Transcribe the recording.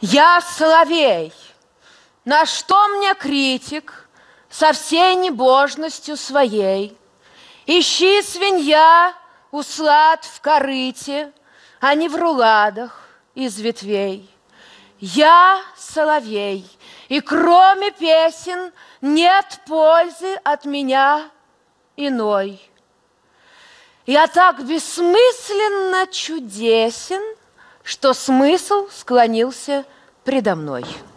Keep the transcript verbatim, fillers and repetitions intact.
Я соловей, на что мне критик со всей небожностью своей? Ищи, свинья, услад в корыте, а не в руладах из ветвей. Я соловей, и кроме песен нет пользы от меня иной. Я так бессмысленно чудесен, что смысл склонился предо мной.